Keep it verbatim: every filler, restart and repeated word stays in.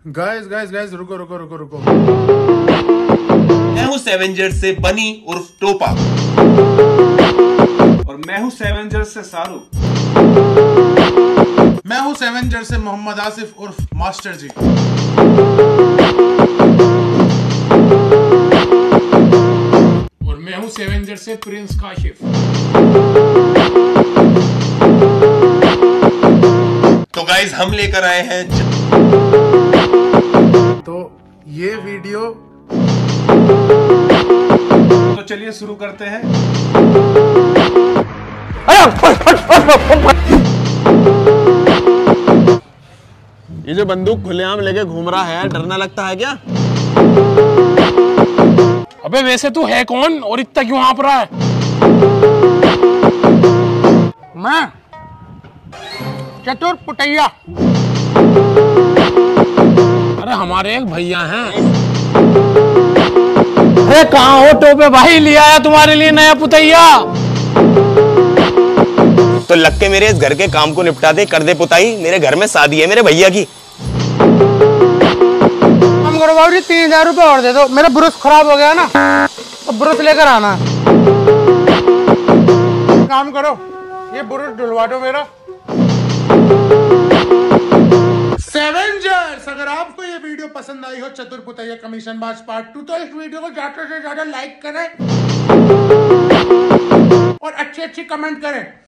Guys guys guys रुको रुको रुको रुको मैं हूँ सेवेंजर से बनी उर्फ टोपा। और मैं हूँ सेवेंजर से शाहरुख। मैं हूँ सेवेंजर से मोहम्मद आसिफ उर्फ मास्टर जी। और मैं हूँ सेवेंजर से प्रिंस काशिफ। तो गाइस हम लेकर आए हैं ज... तो ये वीडियो तो चलिए शुरू करते हैं। ये जो बंदूक खुलेआम लेके घूम रहा है, डर ना लगता है क्या? अबे वैसे तू है कौन और इतना क्यों हाँप रहा है? मैं चतुर पुटैया। अरे हमारे एक भैया हैं। अरे कहाँ हो टोपे भाई, लिया आया तुम्हारे लिए नया पुतैया। तो लग के मेरे इस घर के काम को निपटा दे, कर दे पुताई। मेरे घर में शादी है मेरे भैया की। काम करो बाबू जी, तीन हजार रुपए और दे दो। मेरा ब्रश खराब हो गया ना, तो ब्रश लेकर आना। काम करो, ये ब्रश डुलवा दो मेरा। सेवेंजर्स, अगर आपको ये वीडियो पसंद आई हो चतुर पुतैया कमीशन बाज पार्ट टू, तो इस वीडियो को ज्यादा से ज्यादा लाइक करें और अच्छी अच्छी कमेंट करें।